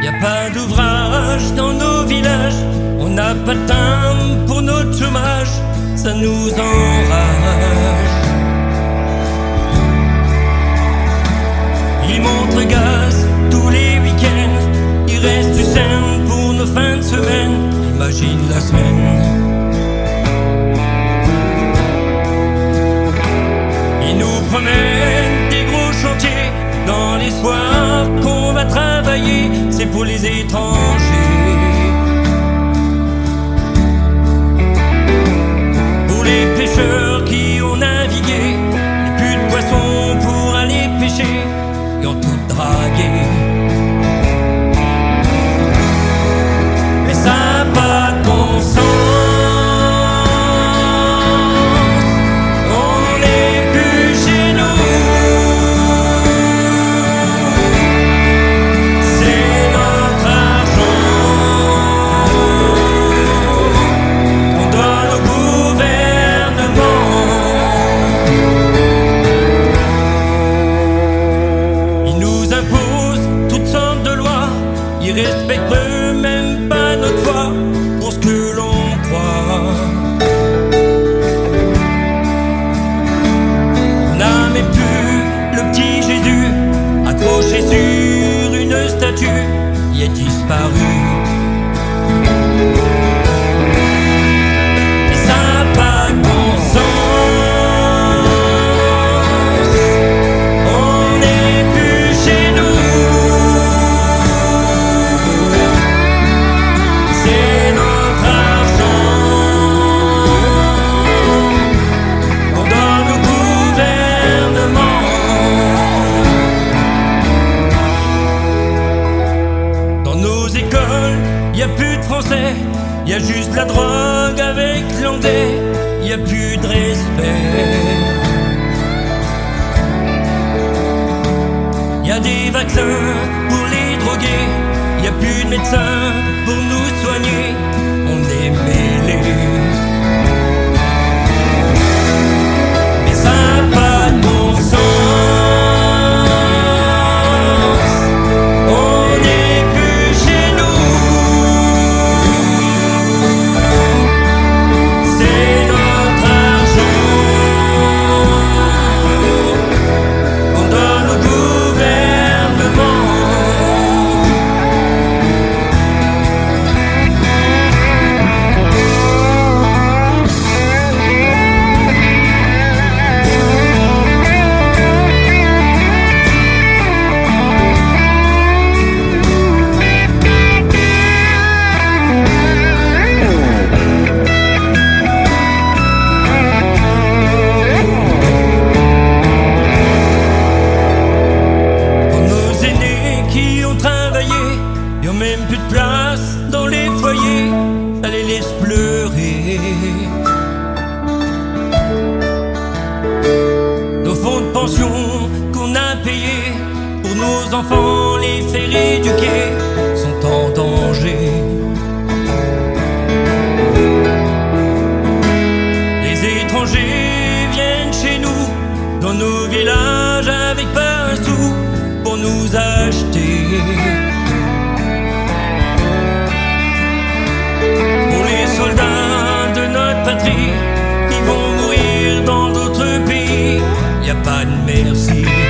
Y a pas d'ouvrage dans nos villages, on n'a pas de timbre pour notre chômage, ça nous enrage. Ils montent le gaz tous les week-ends, il reste du scène pour nos fins de semaine, imagine la semaine. Ils nous promènent des gros chantiers dans l'espoir qu'on va travailler, c'est pour les étrangers. Pour les pêcheurs qui ont navigué, et plus de poissons pour aller pêcher, et ont tout dragué. Mais ça n'a pas de bon sens. Ils respectent même pas notre foi pour ce que l'on croit. On n'a même plus le petit Jésus accroché sur une statue, il est disparu. Et ça n'a pas de bon sens. Y a plus de français, y a juste la drogue avec l'anglais, y a plus de respect. Y a des vaccins pour les drogués, y a plus de médecins pour nous soigner, on est mêlés. Mais ça n'a pas de bon sens. Y'a même plus de place dans les foyers, ça les laisse pleurer. Nos fonds de pension qu'on a payés pour nos enfants, les faire éduquer, sont en danger. Les étrangers viennent chez nous, dans nos villages avec pas un sou pour nous acheter. Soldats de notre patrie qui vont mourir dans d'autres pays, y a pas de merci.